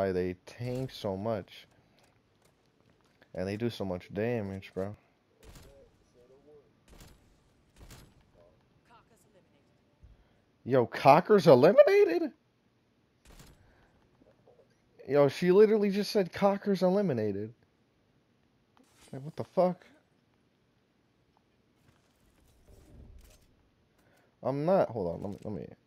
why they tank so much. And they do so much damage, bro. Yo, Cocker's eliminated? Yo, she literally just said Cocker's eliminated. Like, what the fuck? I'm not. Hold on. Let me.